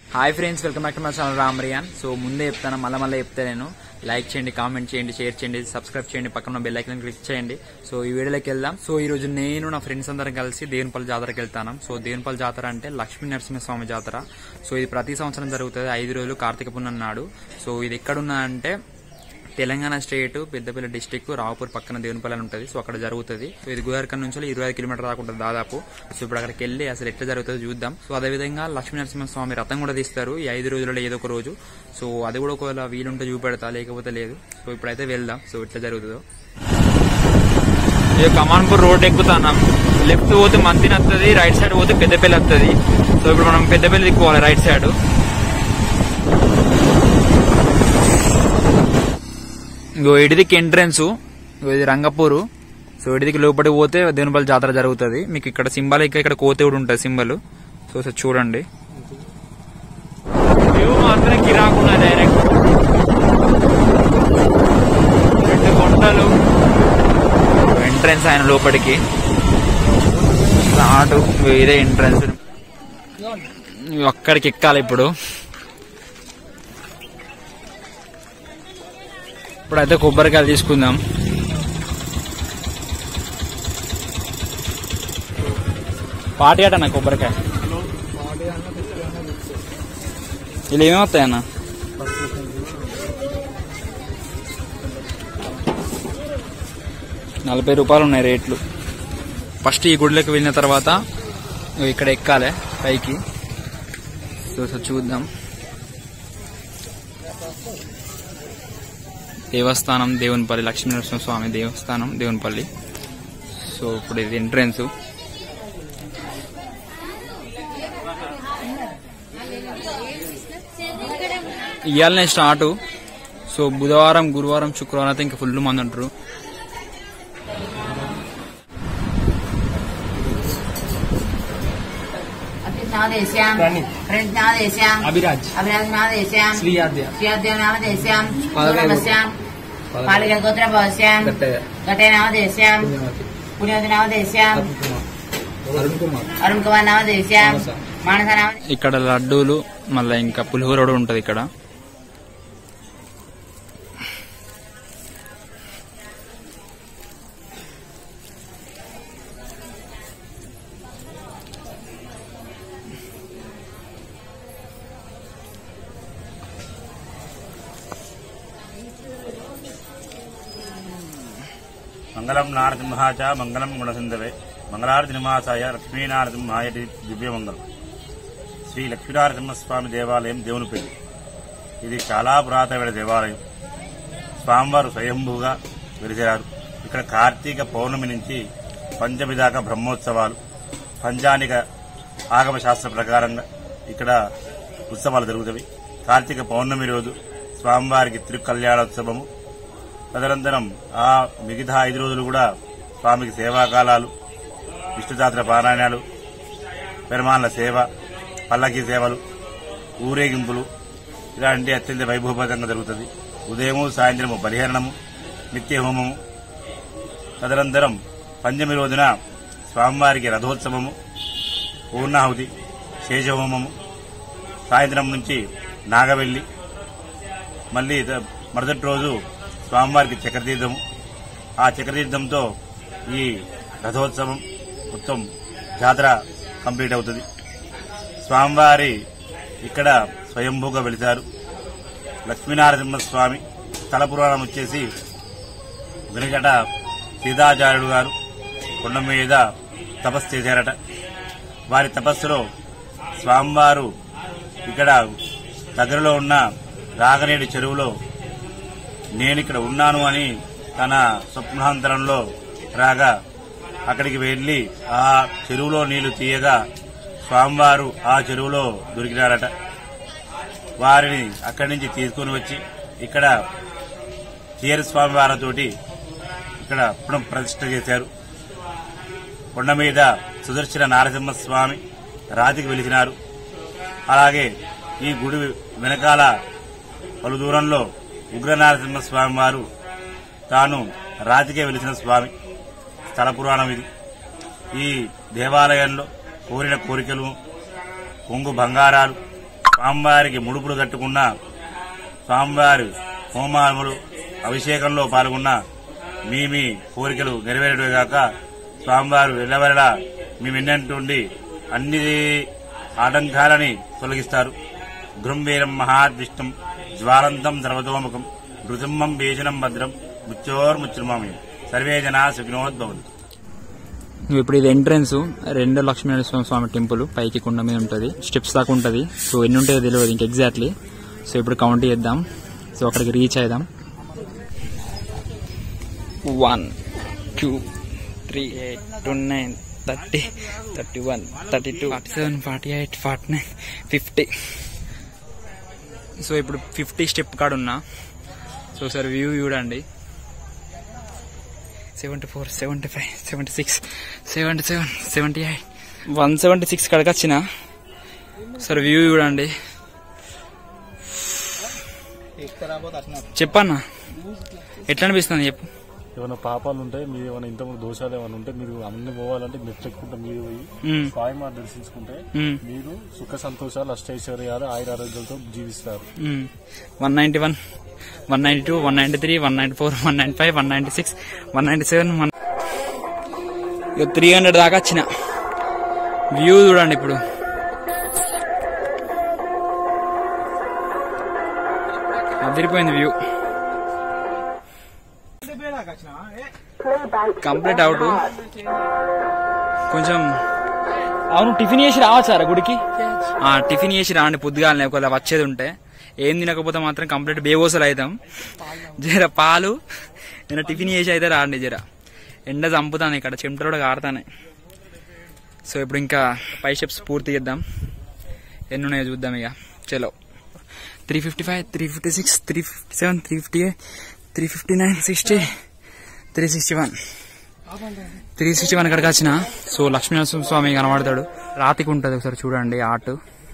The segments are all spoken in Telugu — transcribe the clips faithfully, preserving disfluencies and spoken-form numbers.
Hi friends, welcome back to my channel రామరియాన్. సో ముందే చెప్తాను, మళ్ళీ మళ్ళీ చెప్తే నేను లైక్ చేయండి, కామెంట్ చేయండి, షేర్ చేయండి, సబ్స్క్రైబ్ చేయండి, పక్కన బెల్ ఐకాన్ క్లిక్ చేయండి. సో ఈ వీడియోలోకి వెళ్దాం. సో ఈ రోజు నేను నా ఫ్రెండ్స్ అందరం కలిసి దేవునిపల్లి జాతరకి వెళ్తాను. సో దేవునిపల్లి జాతర అంటే లక్ష్మీ నరసింహస్వామి జాతర. సో ఇది ప్రతి సంవత్సరం జరుగుతుంది, ఐదు రోజులు కార్తీక పున్నం నాడు. సో ఇది ఎక్కడున్నా అంటే తెలంగాణ స్టేట్ పెద్దపల్లి డిస్టిక్ రావుపూర్ పక్కన దేవునిపల్లి అని ఉంటుంది. సో అక్కడ జరుగుతుంది. సో ఇది గోదావరికన్ నుంచి ఇరవై ఐదు కిలోమీటర్ దాకా ఉంటుంది దాదాపు. సో ఇప్పుడు అక్కడికి వెళ్ళి అసలు ఎట్లా జరుగుతుందో చూద్దాం. సో అదేవిధంగా లక్ష్మీ నరసింహస్వామి రథం కూడా తీస్తారు ఈ ఐదు రోజులలో ఏదో ఒక రోజు. సో అది కూడా ఒకవేళ వీలుంటే చూపెడతా, లేకపోతే లేదు. సో ఇప్పుడైతే వెళ్దాం. సో ఎట్లా జరుగుతుందో. ఇది కమాన్పూర్ రోడ్ ఎక్కుతాం. లెఫ్ట్ పోతే మంతిని వస్తుంది, రైట్ సైడ్ పోతే పెద్దపల్లి వస్తుంది. సో ఇప్పుడు మనం పెద్దపల్లి దిక్కుకోవాలి రైట్ సైడ్. ఇంకో ఇడిదికి ఎంట్రెన్స్, ఇది రంగపూరు. సో ఇడిదికి లోపలికి పోతే దేవునిపల్లి జాతర జరుగుతుంది. మీకు ఇక్కడ సింబల్ ఇక్కడ కోతే కూడా ఉంటుంది సింబల్. సో సార్ చూడండి, వ్యూ మాత్రం కిరాకున్నా డైరెక్ట్ రెండు కొండలు. ఎంట్రెన్స్ ఆయన లోపలికి స్టార్ట్, ఇదే ఎంట్రెన్స్. అక్కడికి ఎక్కాలి ఇప్పుడు. ఇప్పుడైతే కొబ్బరికాయలు తీసుకుందాం. పాటి అట అన్న కొబ్బరికాయ ఇలా ఏమవుతాయన్న? నలభై రూపాయలు ఉన్నాయి రేట్లు. ఫస్ట్ ఈ గుడిలోకి వెళ్ళిన తర్వాత ఇక్కడ ఎక్కాలి పైకి. సో సో చూద్దాం. దేవస్థానం దేవునిపల్లి, లక్ష్మీ నరసింహస్వామి దేవస్థానం దేవునిపల్లి. సో ఇప్పుడు ఇది ఎంట్రెన్స్. ఇవాళనే స్టార్ట్. సో బుధవారం, గురువారం, శుక్రవారం అయితే ఇంకా ఫుల్ మంది ఉంటారు. అభిరాజ్ శ్రీయాద్య పాలిక గోత్ర భవస్యాం గటే నామదేశ్యాం పుణ్యవతి నామదేశ్యాం అరుణ్ కుమార్ నామదేశ్యాం మానస నామ. ఇక్కడ లడ్డూలు, మళ్ళీ ఇంకా పులిహోర కూడా ఉంటది ఇక్కడ. మంగళం నారసింహాచ మంగళం గుణసింధవే మంగళారతి నివాసాయ లక్ష్మీనారసింహాయ దివ్యమంగళం. శ్రీ లక్ష్మీనారసింహస్వామి దేవాలయం దేవునిపల్లి. ఇది చాలా పురాతనమైన దేవాలయం. స్వామివారు స్వయంభూగా వెలిసారు. ఇక్కడ కార్తీక పౌర్ణమి నుంచి పంచమి దాకా బ్రహ్మోత్సవాలు, పంచానిక ఆగమ శాస్త్ర ప్రకారంగా ఇక్కడ ఉత్సవాలు జరుగుతాయి. కార్తీక పౌర్ణమి రోజు స్వామివారికి తిరుకల్యాణోత్సవము. తదనంతరం ఆ మిగతా ఐదు రోజులు కూడా స్వామికి సేవాకాలాలు, విష్ణుదాత్ర పారాయణాలు, పెరుమాన్ల సేవ, పల్లకి సేవలు, ఊరేగింపులు ఇలాంటి అత్యంత వైభవపేతంగా జరుగుతుంది. ఉదయము సాయంత్రము బలిహరణము, నిత్య హోమము. తదనంతరం పంచమి రోజున స్వామివారికి రథోత్సవము, పూర్ణాహుతి, శేషహోమము. సాయంత్రం నుంచి నాగవెల్లి, మళ్లీ మరుసటి రోజు స్వామివారికి చక్రతీర్థము. ఆ చక్రతీర్థంతో ఈ రథోత్సవం మొత్తం జాతర కంప్లీట్ అవుతుంది. స్వామివారి ఇక్కడ స్వయంభూగా వెళితారు. లక్ష్మీనారసింహస్వామి స్థల పురాణం వచ్చేసి వెనుకట సీతాచార్యుడు గారు కొండ మీద తపస్సు చేశారట. వారి తపస్సులో స్వామివారు ఇక్కడ దగ్గరలో ఉన్న రాగనేడు చెరువులో నేనిక్కడ ఉన్నాను అని తన స్వప్నాంతరంలో రాగా అక్కడికి వెళ్లి ఆ చెరువులో నీళ్లు తీయగా స్వామివారు ఆ చెరువులో దొరికినారట. వారిని అక్కడి నుంచి తీసుకుని వచ్చి ఇక్కడ చీర స్వామివారితోటి ఇక్కడ పునః ప్రతిష్ఠ చేశారు. కొండ మీద సుదర్శన నారసింహస్వామి రాతికి వెలిసినారు. అలాగే ఈ గుడి వెనకాల పలు దూరంలో ఉగ్ర నారసింహస్వామి వారు తాను రాతికే వెలిసిన స్వామి. స్థల పురాణం ఇది. ఈ దేవాలయంలో కోరిన కోరికలు, కొంగు బంగారాలు, స్వామివారికి ముడుపులు కట్టుకున్న, స్వామివారి హోమాములు అభిషేకంలో పాల్గొన్న మీ మీ కోరికలు నెరవేరడమే కాక స్వామివారు ఎల్లవెల్లలా మీ వెన్నంటుండి అన్ని ఆటంకాలని తొలగిస్తారు. గృంవీరం మహాద్విష్టం జ్వాలంతం సర్వతోముఖం నృసింహం భీషణం భద్రం ముచ్చోర్ముచ్చుమామి సర్వే జనా సుఖినోద్భవంతు. ఇప్పుడు ఇది ఎంట్రన్స్ రెండో లక్ష్మీనరసింహ స్వామి టెంపుల్ పైకి కొండ మీద ఉంటుంది, స్టెప్స్ దాకా ఉంటుంది. సో ఎన్ని ఉంటాయో తెలియదు ఇంక ఎగ్జాక్ట్లీ. సో ఇప్పుడు కౌంట్ చేద్దాం. సో అక్కడికి రీచ్ అయిదాం. One two three eight two nine thirty thirty one thirty two forty seven forty eight forty nine fifty. So ఇప్పుడు ఫిఫ్టీ స్టెప్ కాడ ఉన్నా. సో సార్ వ్యూ చూడండి. Seventy four seventy five seventy six seventy seven seventy eight one seventy six కాడికి వచ్చిన. సార్ వ్యూ చూడండి. చెప్పన్నా ఎట్లా అనిపిస్తుంది చెప్పు. ఏమైనా పాపాలు ఉంటాయి, మీరు ఏమైనా ఇంతకుముందు దోషాలు ఏమైనా ఉంటే మీరు అన్ని పోవాలంటే మెట్లెక్కుంటే మీరు పోయి స్వామివారిని దర్శించుకుంటే మీరు సుఖ సంతోషాలు అష్టైశ్వర్యాలు ఆయుర ఆరోగ్యాలతో జీవిస్తారు. One ninety one one ninety two one ninety three one ninety four one ninety five one ninety six one ninety seven one three hundred దాకా వచ్చిన. వ్యూ చూడండి. ఇప్పుడు అదిరిపోయింది వ్యూ. Complete out. కొంచెం అవును టిఫిన్ చేసి రావచ్చారా గుడికి? టిఫిన్ చేసి రాండి పొద్దుగాలనే ఒకవేళ వచ్చేది ఉంటే. ఏం తినకపోతే మాత్రం కంప్లీట్ బేవోసలు అవుతాం. జర పాలు నేను టిఫిన్ చేసి అయితే రాండి. జర ఎండ చంపుతాను ఇక్కడ, చెమటలు కూడా కారుతానే. సో ఇప్పుడు ఇంకా ఫైవ్ స్టెప్స్ పూర్తి చేద్దాం. ఎన్ని ఉన్నాయో చూద్దాం ఇక. చలో three fifty five three fifty six three fifty seven three fifty eight three fifty nine sixty three sixty one three sixty one ఇక్కడికి వచ్చిన. సో లక్ష్మీనరసింహ స్వామి కనబడతాడు. రాతికి ఉంటుంది, ఒకసారి చూడండి art.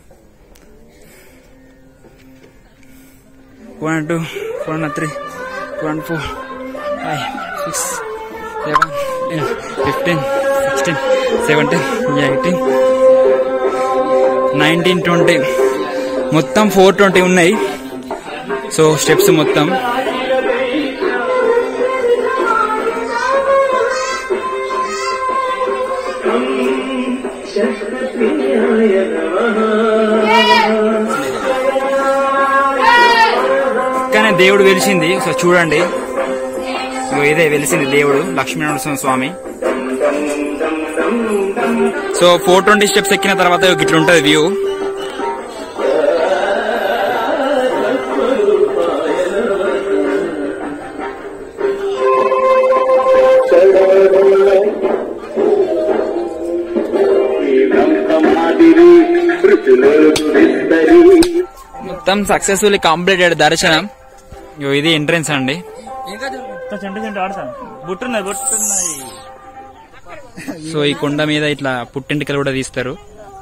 One two four one three one four five six seven fifteen sixteen seventeen eighteen nineteen twenty మొత్తం ఫోర్ ట్వంటీ ఉన్నాయి. సో స్టెప్స్ మొత్తం కానీ దేవుడు వెలిసింది. సో చూడండి, ఇదే వెలిసింది దేవుడు Lakshminarasimha Swamy. So four twenty steps ఎక్కిన తర్వాత ఇట్లా ఉంటది వ్యూ. మొత్తం సక్సెస్ఫుల్లీ కంప్లీటెడ్ దర్శనం. ఇది ఎంట్రన్స్ అండి. సో ఈ కొండ మీద ఇట్లా పుట్టింటికలు కూడా తీస్తారు.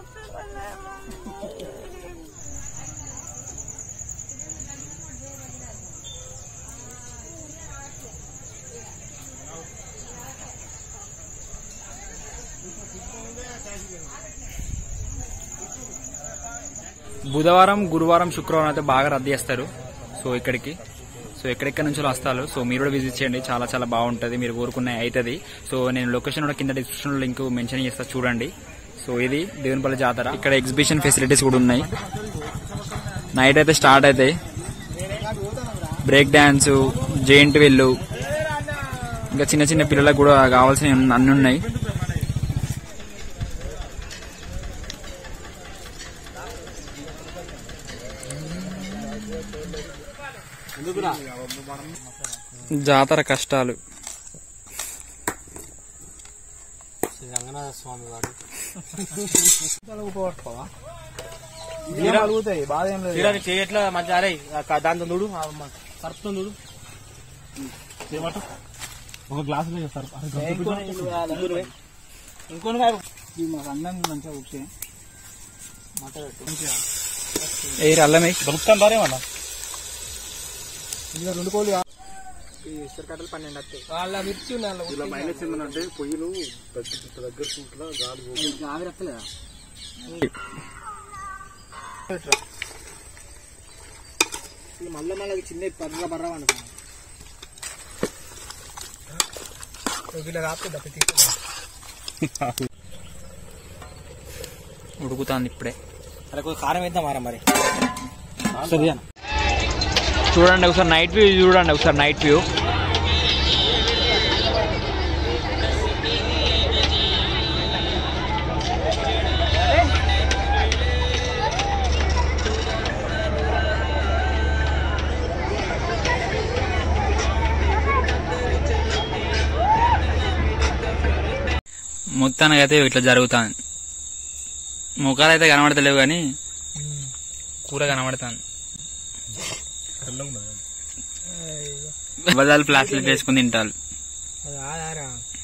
బుధవారం గురువారం శుక్రవారం అయితే బాగా రద్దీ చేస్తారు. సో ఇక్కడికి సో ఎక్కడెక్కడి నుంచి వస్తారు. సో మీరు కూడా విజిట్ చేయండి, చాలా చాలా బాగుంటుంది. మీరు కోరుకున్న అవుతుంది. సో నేను లొకేషన్ కూడా కింద డిస్క్రిప్షన్ లో లింక్ మెన్షన్ చేస్తా, చూడండి. సో ఇది దేవునిపల్లి జాతర. ఇక్కడ ఎగ్జిబిషన్ ఫెసిలిటీస్ కూడా ఉన్నాయి. నైట్ అయితే స్టార్ట్ అవుతాయి. బ్రేక్ డాన్స్, జెయింట్ వీల్, ఇంకా చిన్న చిన్న పిల్లలకు కూడా కావాల్సిన అన్ని ఉన్నాయి. జాతర కష్టాలు. రంగనాథ స్వామి వారు చేయట్లా మంచి అరే దాంతో చూడు సర్పుతో చూడు ఒక గ్లాస్ ఇంకొని అన్నం మంచిగా ఊపితే ఏ అల్లమే దొరుకుతాం బారేమన్నా. రెండు కోళ్ళు ఇసురు కట్టలు పన్నెండు వస్తాయి. వాళ్ళ మిర్చి ఇలా మైనస్ ఏంటంటే పొయ్యిలు దగ్గర చూట్లా గాలి ఆవిరి వస్తలేదా? మళ్ళీ మళ్ళీ చిన్న పర్ర బర్ర అనుకున్నా ఉడుకుతాంది ఇప్పుడే. అరే కొంచెం కారం వేద్దాం మారా మరి. సరే చూడండి ఒకసారి నైట్ వ్యూ చూడండి ఒకసారి నైట్ వ్యూ. మొత్తానికి అయితే ఇట్లా జరుగుతాను. ముఖాలు అయితే కనబడతలేవు కానీ కూర కనబడతాను. బజాలు ప్లాస్టిక్ వేసుకుని తింటారు.